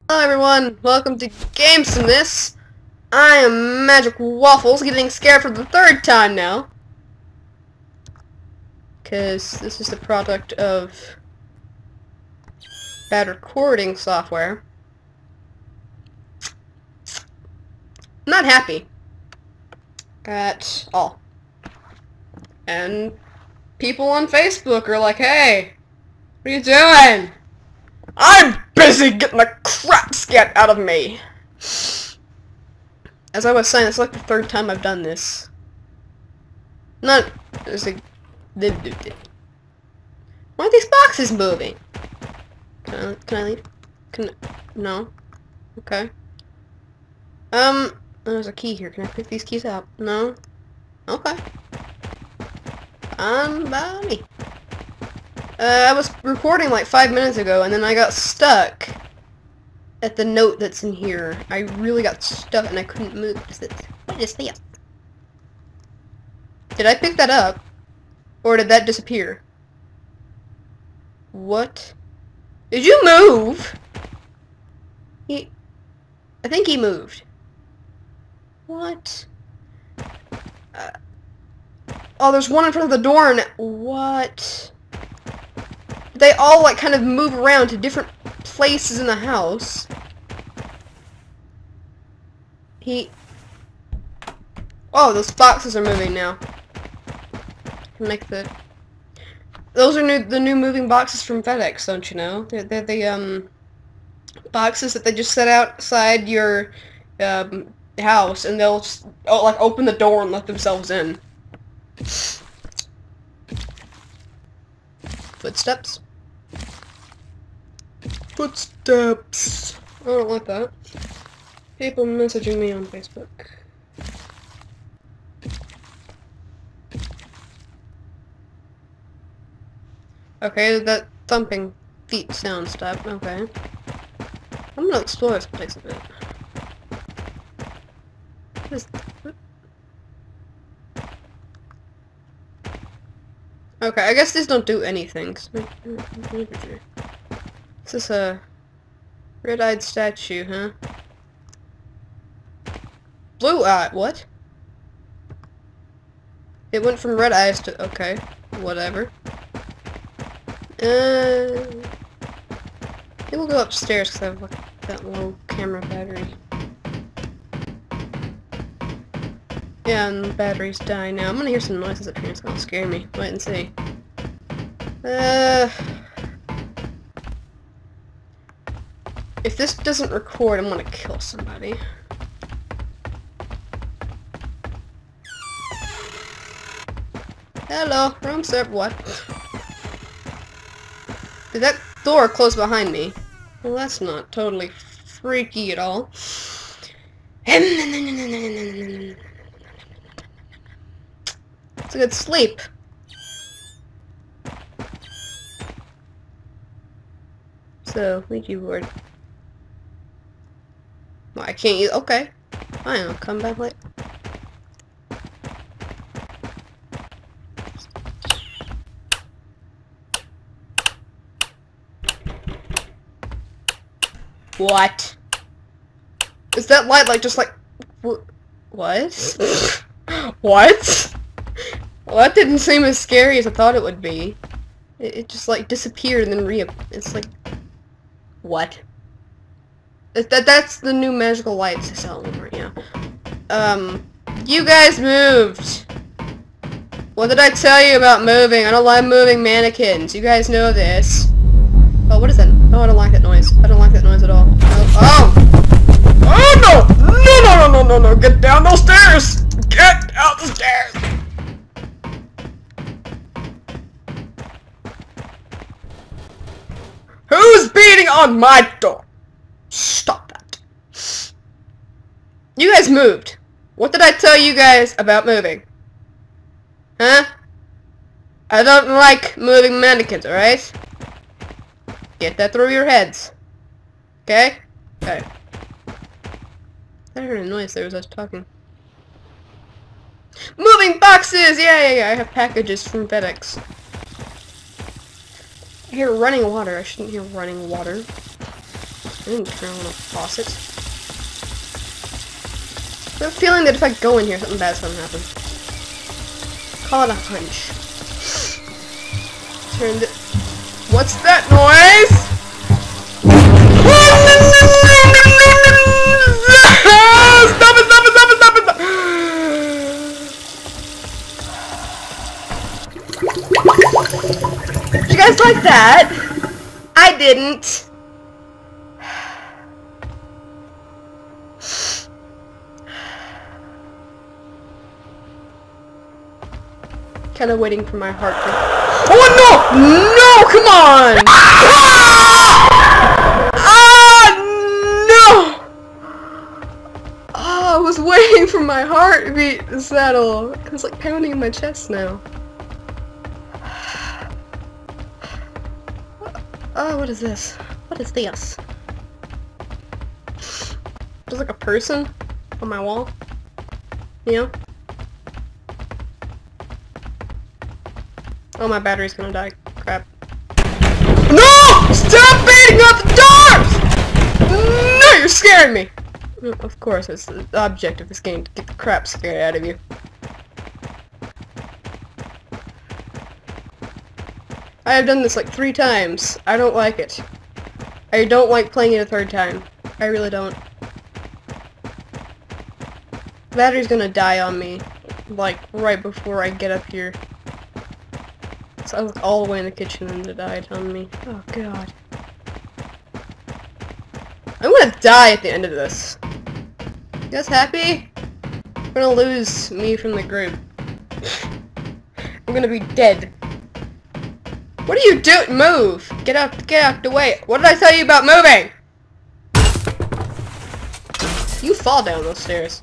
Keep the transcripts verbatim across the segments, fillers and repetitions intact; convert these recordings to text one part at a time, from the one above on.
Hello everyone, welcome to GameSmiths. I am Magic Waffles, getting scared for the third time now. Because this is the product of bad recording software. I'm not happy at all. And people on Facebook are like, hey, what are you doing? I'm busy getting the crap scared out of me. As I was saying, it's like the third time I've done this. Not, it's like, why are these boxes moving? Can I, can I leave? Can, no? Okay. Um, there's a key here. Can I pick these keys out? No? Okay. Um, by me. Uh, I was recording like five minutes ago, and then I got stuck at the note that's in here. I really got stuck, and I couldn't move. What is this? What is this? Did I pick that up? Or did that disappear? What? Did you move? He... I think he moved. What? Uh, oh, there's one in front of the door, and... What? They all, like, kind of move around to different places in the house. He... Oh, those boxes are moving now. Can make the... Those are new, the new moving boxes from FedEx, don't you know? They're, they're the, um... boxes that they just set outside your, um, house, and they'll just, oh, like, open the door and let themselves in. Footsteps? Footsteps. I don't like that. People messaging me on Facebook. Okay, that thumping feet sound stopped. Okay. I'm gonna explore this place a bit. What is... What? Okay, I guess these don't do anything. This is a red-eyed statue, huh? Blue-eyed, what? It went from red eyes to... Okay, whatever. Uh... I think we'll go upstairs because I have like, that low camera battery. Yeah, and the battery's dying now. I'm gonna hear some noises up here. It's gonna scare me. Wait and see. Uh... If this doesn't record, I'm gonna kill somebody. Hello, room serve. What? Did that door close behind me? Well, that's not totally freaky at all. It's a good sleep. So, Ouija board. Well, I can't use. Okay. Fine, I'll come back later. What? Is that light like just like wh what? What? Well, that didn't seem as scary as I thought it would be. It, it just like disappeared and then re. It's like what? That that that's the new magical lights I sell right now. Um, you guys moved. What did I tell you about moving? I don't like moving mannequins. You guys know this. Oh, what is that? Oh, I don't like that noise. I don't like that noise at all. Oh! Oh, oh no! No, no, no, no, no, no! Get down those stairs! Get out the stairs! Who's beating on my door? Stop that. You guys moved. What did I tell you guys about moving? Huh? I don't like moving mannequins, alright? Get that through your heads. Okay? Okay. I heard a noise there as I was talking. Moving boxes! Yeah, yeah, yeah. I have packages from FedEx. I hear running water. I shouldn't hear running water. I didn't turn on a faucet. I have a feeling that if I go in here, something bad's gonna happen. Call it a hunch. Turn the... What's that noise? Stop it, stop it, stop it, stop it, stop it! Did you guys like that? I didn't. Kind of waiting for my heart to... Oh no! No! Come on! Ah! No! Oh, I was waiting for my heartbeat to settle. It's like pounding in my chest now. Oh, what is this? What is this? There's like a person on my wall. You know? Oh, my battery's gonna die. Crap. No! Stop beating up the doors! No, you're scaring me! Of course, it's the object of this game to get the crap scared out of you. I have done this like three times. I don't like it. I don't like playing it a third time. I really don't. The battery's gonna die on me, like, right before I get up here. So I was all the way in the kitchen and it died on me. Oh god. I'm gonna die at the end of this. You guys happy? I'm gonna lose me from the group. I'm gonna be dead. What are you doing? Move! Get out, get out the way. What did I tell you about moving? You fall down those stairs.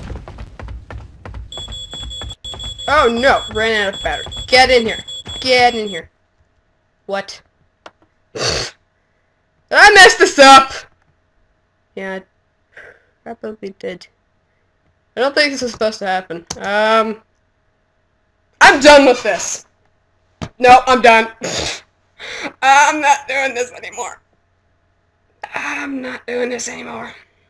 Oh no, ran out of battery. Get in here. Get in here. What? Did I mess this up? Yeah, I probably did. I don't think this is supposed to happen. Um, I'm done with this. No, I'm done. I'm not doing this anymore. I'm not doing this anymore.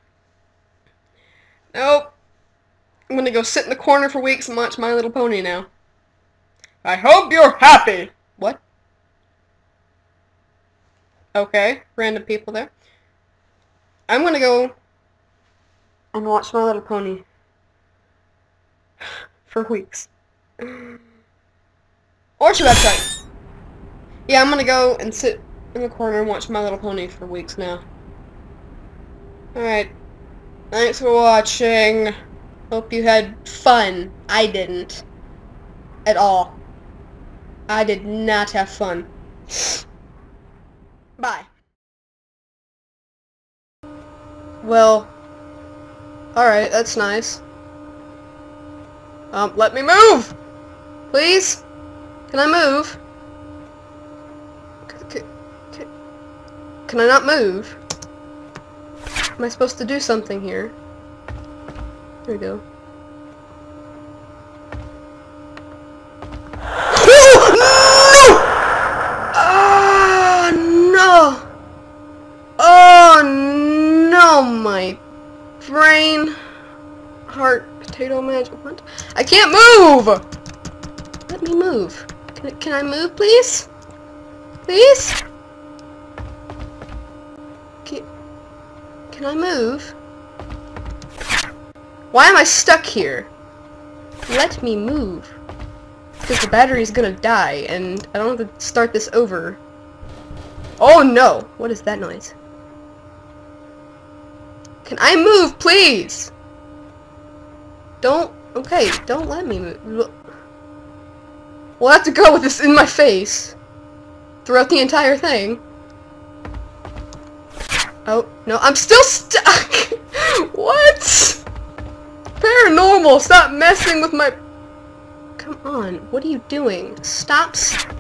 Nope. I'm gonna go sit in the corner for weeks and watch My Little Pony now. I hope you're happy! What? Okay, random people there. I'm gonna go and watch My Little Pony for weeks. Or should I try? Yeah, I'm gonna go and sit in the corner and watch My Little Pony for weeks now. Alright. Thanks for watching. Hope you had fun. I didn't. At all. I did not have fun. Bye. Well, alright, that's nice. Um, let me move! Please? Can I move? C c can I not move? Am I supposed to do something here? There we go. My brain, heart, potato magic. What? I can't move. Let me move. Can I, can I move, please? Please? Can, can I move? Why am I stuck here? Let me move. Because the battery's gonna die, and I don't have to start this over. Oh no! What is that noise? Can I move, please? Don't... Okay, don't let me move. We'll have to go with this in my face. Throughout the entire thing. Oh, no, I'm still stuck! What? Paranormal, stop messing with my... Come on, what are you doing? Stop...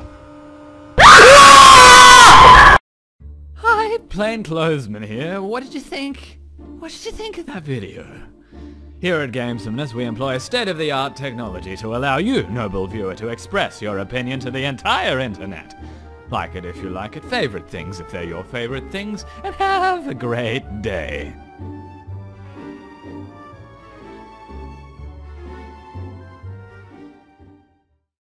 Hi, Plainclothesman here. What did you think? What did you think of that video? Here at Gamesomnus, we employ state-of-the-art technology to allow you, noble viewer, to express your opinion to the entire internet. Like it if you like it, favorite things if they're your favorite things, and have a great day.